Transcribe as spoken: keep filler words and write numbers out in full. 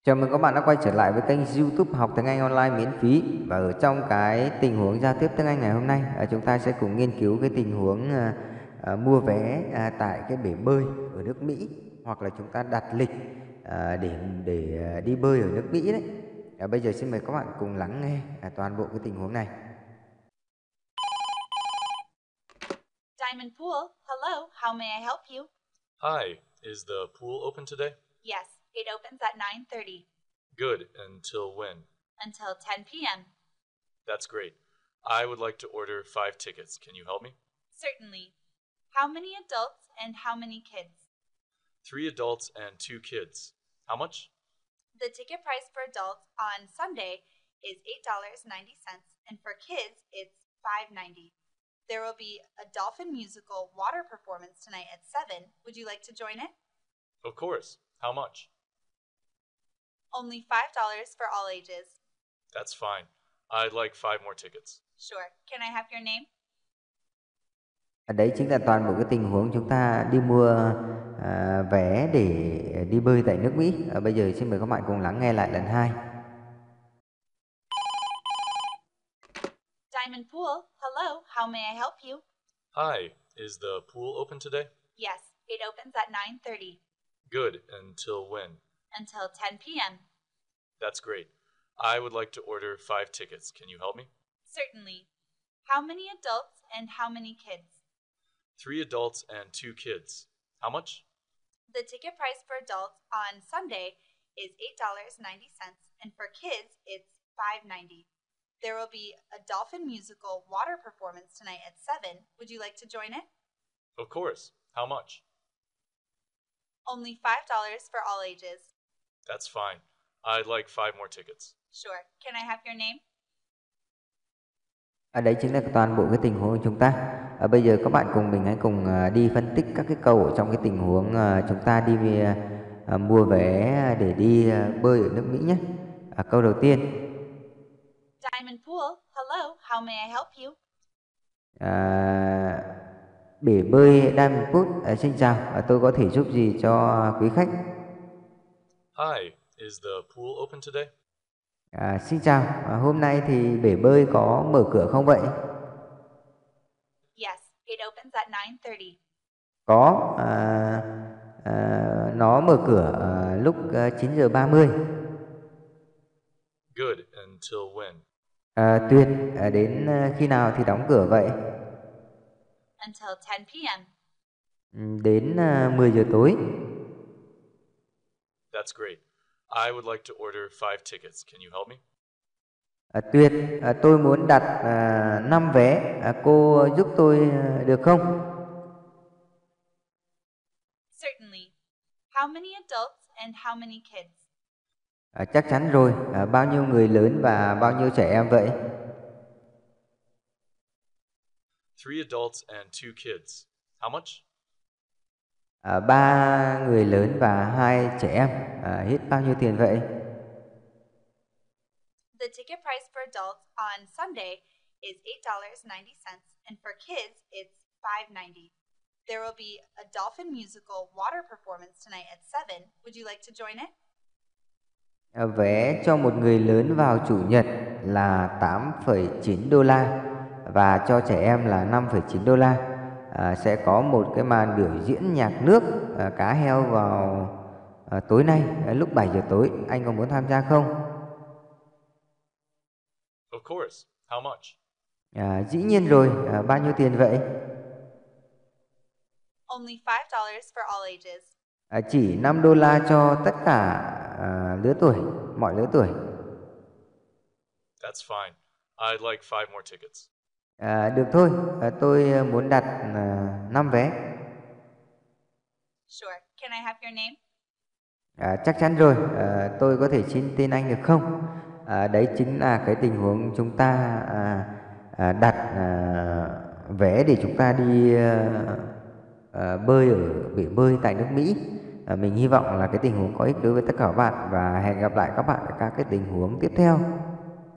Chào mừng các bạn đã quay trở lại với kênh YouTube Học tiếng Anh online miễn phí. Và ở trong cái tình huống giao tiếp tiếng Anh ngày hôm nay, à, chúng ta sẽ cùng nghiên cứu cái tình huống à, à, mua vé à, tại cái bể bơi ở nước Mỹ, hoặc là chúng ta đặt lịch à, để để à, đi bơi ở nước Mỹ đấy. À, bây giờ xin mời các bạn cùng lắng nghe à, toàn bộ cái tình huống này. Diamond Pool, hello, how may I help you? Hi, is the pool open today? Yes, it opens at nine thirty. Good, until when? Until ten p m That's great. I would like to order five tickets. Can you help me? Certainly. How many adults and how many kids? Three adults and two kids. How much? The ticket price for adults on Sunday is eight dollars and ninety cents, and for kids, it's five dollars and ninety cents. There will be a dolphin musical water performance tonight at seven. Would you like to join it? Of course. How much? Only five dollars for all ages. That's fine. I'd like five more tickets. Sure. Can I have your name? À, đấy chính là toàn bộ cái tình huống chúng ta đi mua à, vé để đi bơi tại nước Mỹ. À, bây giờ xin mời các bạn cùng lắng nghe lại lần hai. Diamond Pool, hello, how may I help you? Hi, is the pool open today? Yes, it opens at nine thirty. Good, until when? Until ten p m That's great. I would like to order five tickets. Can you help me? Certainly. How many adults and how many kids? Three adults and two kids. How much? The ticket price for adults on Sunday is eight dollars and ninety cents, and for kids, it's five dollars and ninety cents. There will be a dolphin musical water performance tonight at seven. Would you like to join it? Of course. How much? Only five dollars for all ages. That's fine. I'd like five more tickets. Sure. Can I have your name? À, đấy chính là toàn bộ cái tình huống của chúng ta. À, bây giờ các bạn cùng mình hãy cùng à, đi phân tích các cái câu ở trong cái tình huống à, chúng ta đi à, mua vé để đi à, bơi ở nước Mỹ nhé. À, câu đầu tiên. Diamond Pool, hello, how may I help you? À, bể bơi Diamond Pool, à, xin chào, à, tôi có thể giúp gì cho quý khách? Hi, is the pool open today? À, xin chào, à, hôm nay thì bể bơi có mở cửa không vậy? Yes, it opens at nine thirty. Có, à, à, nó mở cửa à, lúc à, chín giờ ba mươi. Good, until when? À, tuyệt, à, đến à, khi nào thì đóng cửa vậy? Until ten p m Ừ, đến à, mười giờ tối. That's great. I would like to order five tickets. Can you help me? À, tuyệt, à, tôi muốn đặt à, năm vé, à, cô giúp tôi à, được không? Certainly. How many adults and how many kids? À, chắc chắn rồi, à, bao nhiêu người lớn và bao nhiêu trẻ em vậy? Three adults and two kids. How much? À, ba người lớn và hai trẻ em, à, hết bao nhiêu tiền vậy? The ticket price for adults on Sunday is eight dollars and ninety cents, and for kids, it's five dollars and ninety cents. There will be a dolphin musical water performance tonight at seven. Would you like to join it? À, vé cho một người lớn vào chủ nhật là tám phẩy chín đô la và cho trẻ em là năm phẩy chín đô la. À, sẽ có một cái màn biểu diễn nhạc nước à, cá heo vào à, tối nay à, lúc bảy giờ tối. Anh có muốn tham gia không? Of course. How much? À, dĩ nhiên rồi, à, bao nhiêu tiền vậy? Only five dollars for all ages. À, chỉ năm đô la cho tất cả à, lứa tuổi, mọi lứa tuổi. That's fine. I'd like five more tickets. À, được thôi, à, tôi muốn đặt à, năm vé. Sure. Can I have your name? À, chắc chắn rồi, à, tôi có thể xin tên anh được không? À, đấy chính là cái tình huống chúng ta à, à, đặt à, vé để chúng ta đi à, à, bơi ở bể bơi tại nước Mỹ. À, mình hy vọng là cái tình huống có ích đối với tất cả các bạn và hẹn gặp lại các bạn ở các cái tình huống tiếp theo.